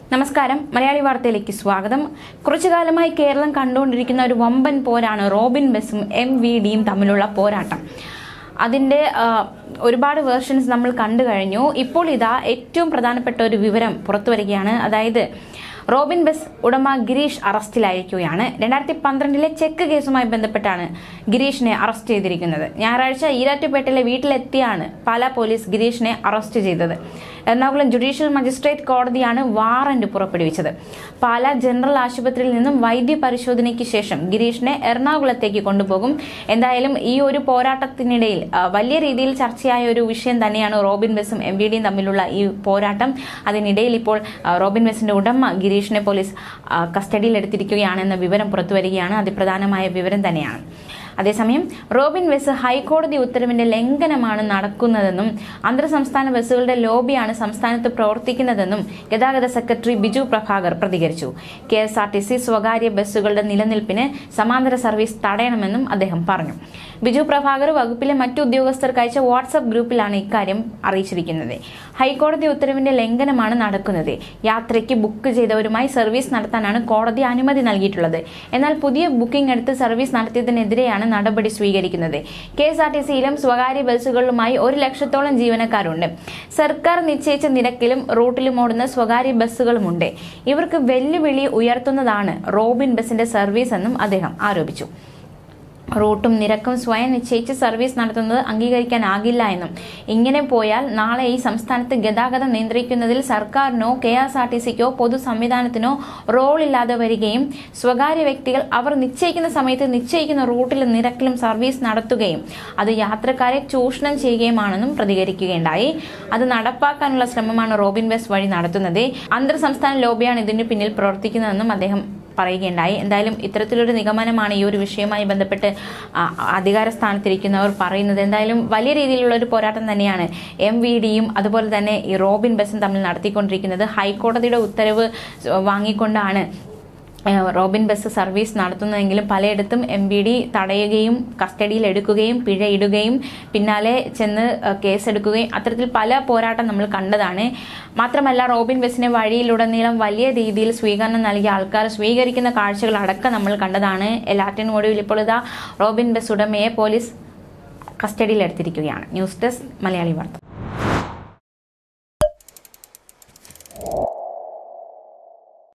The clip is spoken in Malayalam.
നമസ്കാരം, മലയാളി വാർത്തയിലേക്ക് സ്വാഗതം. കുറച്ചുകാലമായി കേരളം കണ്ടുകൊണ്ടിരിക്കുന്ന ഒരു വമ്പൻ പോരാണ് റോബിൻ ബസും MVDയും തമ്മിലുള്ള പോരാട്ടം. അതിൻ്റെ ഒരുപാട് വേർഷൻസ് നമ്മൾ കണ്ടു കഴിഞ്ഞു. ഇപ്പോൾ ഇതാ ഏറ്റവും പ്രധാനപ്പെട്ട ഒരു വിവരം പുറത്തു വരികയാണ്. അതായത് റോബിൻ ബസ് ഉടമ ഗിരീഷ് അറസ്റ്റിലായിരിക്കുകയാണ്. 2012 ചെക്ക് കേസുമായി ബന്ധപ്പെട്ടാണ് ഗിരീഷിനെ അറസ്റ്റ് ചെയ്തിരിക്കുന്നത്. ഞായറാഴ്ച ഈരാറ്റുപേട്ടയിലെ വീട്ടിലെത്തിയാണ് പാലാ പോലീസ് ഗിരീഷിനെ അറസ്റ്റ് ചെയ്തത്. എറണാകുളം ജുഡീഷ്യൽ മജിസ്ട്രേറ്റ് കോടതിയാണ് വാറന്റ് പുറപ്പെടുവിച്ചത്. പാലാ ജനറൽ ആശുപത്രിയിൽ നിന്നും വൈദ്യ പരിശോധനയ്ക്ക് ശേഷം ഗിരീഷിനെ എറണാകുളത്തേക്ക് കൊണ്ടുപോകും. എന്തായാലും ഈ ഒരു പോരാട്ടത്തിനിടയിൽ വലിയ രീതിയിൽ ചർച്ചയായ ഒരു വിഷയം തന്നെയാണ് റോബിൻ ബസും MVDയും തമ്മിലുള്ള ഈ പോരാട്ടം. അതിനിടയിൽ ഇപ്പോൾ റോബിൻ ബസിന്റെ ഉടമ ഗിരീഷിനെ പോലീസ് കസ്റ്റഡിയിൽ എടുത്തിരിക്കുകയാണെന്ന വിവരം പുറത്തുവരികയാണ്. അതിപ്രധാനമായ വിവരം തന്നെയാണ്. അതേസമയം റോബിൻ ബസ് ഹൈക്കോടതി ഉത്തരവിന്റെ ലംഘനമാണ് നടക്കുന്നതെന്നും അന്തർ സംസ്ഥാന ബസ്സുകളുടെ ലോബിയാണ് സംസ്ഥാനത്ത് പ്രവർത്തിക്കുന്നതെന്നും ഗതാഗത സെക്രട്ടറി ബിജു പ്രഭാകർ പ്രതികരിച്ചു. KSRTC സ്വകാര്യ ബസ്സുകളുടെ നിലനിൽപ്പിന് സമാന്തര സർവീസ് തടയണമെന്നും അദ്ദേഹം പറഞ്ഞു. ബിജു പ്രഭാകർ വകുപ്പിലെ മറ്റു ഉദ്യോഗസ്ഥർക്ക് അയച്ച വാട്സ്ആപ്പ് ഗ്രൂപ്പിലാണ് ഇക്കാര്യം അറിയിച്ചിരിക്കുന്നത്. ഹൈക്കോടതി ഉത്തരവിന്റെ ലംഘനമാണ് നടക്കുന്നത്. യാത്രയ്ക്ക് ബുക്ക് ചെയ്തവരുമായി സർവീസ് നടത്താനാണ് കോടതി അനുമതി നൽകിയിട്ടുള്ളത്. എന്നാൽ പുതിയ ബുക്കിംഗ് എടുത്ത് സർവീസ് നടത്തിയതിനെതിരെയാണ് നടപടി സ്വീകരിക്കുന്നത്. KSRTCയിലും സ്വകാര്യ ബസ്സുകളിലുമായി 1 ലക്ഷത്തോളം ജീവനക്കാരുണ്ട്. സർക്കാർ നിശ്ചയിച്ച നിരക്കിലും റൂട്ടിലും ഓടുന്ന സ്വകാര്യ ബസ്സുകളുമുണ്ട്. ഇവർക്ക് വെല്ലുവിളി ഉയർത്തുന്നതാണ് റോബിൻ ബസിന്റെ സർവീസ് എന്നും അദ്ദേഹം ആരോപിച്ചു. റൂട്ടും നിരക്കും സ്വയം നിശ്ചയിച്ച് സർവീസ് നടത്തുന്നത് അംഗീകരിക്കാനാകില്ല എന്നും ഇങ്ങനെ പോയാൽ നാളെ ഈ സംസ്ഥാനത്ത് ഗതാഗതം നിയന്ത്രിക്കുന്നതിൽ സർക്കാരിനോ KSRTCക്കോ പൊതു സംവിധാനത്തിനോ റോളില്ലാതെ വരികയും സ്വകാര്യ വ്യക്തികൾ അവർ നിശ്ചയിക്കുന്ന സമയത്ത് നിശ്ചയിക്കുന്ന റൂട്ടിലും നിരക്കിലും സർവീസ് നടത്തുകയും അത് യാത്രക്കാരെ ചൂഷണം ചെയ്യുകയുമാണെന്നും പ്രതികരിക്കുകയുണ്ടായി. അത് നടപ്പാക്കാനുള്ള ശ്രമമാണ് റോബിൻ ബസ് വഴി നടത്തുന്നത്. അന്തർ സംസ്ഥാന ലോബിയാണ് ഇതിന് പിന്നിൽ പ്രവർത്തിക്കുന്നതെന്നും അദ്ദേഹം പറയുകയുണ്ടായി. എന്തായാലും ഇത്തരത്തിലൊരു നിഗമനമാണ് ഈ ഒരു വിഷയവുമായി ബന്ധപ്പെട്ട് അധികാര സ്ഥാനത്തിരിക്കുന്നവർ പറയുന്നത്. എന്തായാലും വലിയ രീതിയിലുള്ള ഒരു പോരാട്ടം തന്നെയാണ് MVDയും അതുപോലെ തന്നെ ഈ റോബിൻ ബസും തമ്മിൽ നടത്തിക്കൊണ്ടിരിക്കുന്നത്. ഹൈക്കോടതിയുടെ ഉത്തരവ് വാങ്ങിക്കൊണ്ടാണ് റോബിൻ ബസ് സർവീസ് നടത്തുന്നതെങ്കിലും പലയിടത്തും MVD തടയുകയും കസ്റ്റഡിയിൽ എടുക്കുകയും പിഴ ഇടുകയും പിന്നാലെ ചെന്ന് കേസെടുക്കുകയും അത്തരത്തിൽ പല പോരാട്ടം നമ്മൾ കണ്ടതാണ്. മാത്രമല്ല റോബിൻ ബസിന് വഴിയിലുടനീളം വലിയ രീതിയിൽ സ്വീകരണം നൽകിയ ആൾക്കാർ സ്വീകരിക്കുന്ന കാഴ്ചകൾ അടക്കം നമ്മൾ കണ്ടതാണ്. എല്ലാറ്റിനും ഒടുവിൽ ഇപ്പോൾ ഇതാ റോബിൻ ബസ് ഉടമയെ പോലീസ് കസ്റ്റഡിയിൽ എടുത്തിരിക്കുകയാണ്. ന്യൂസ് ഡെസ്ക് മലയാളി വാർത്ത.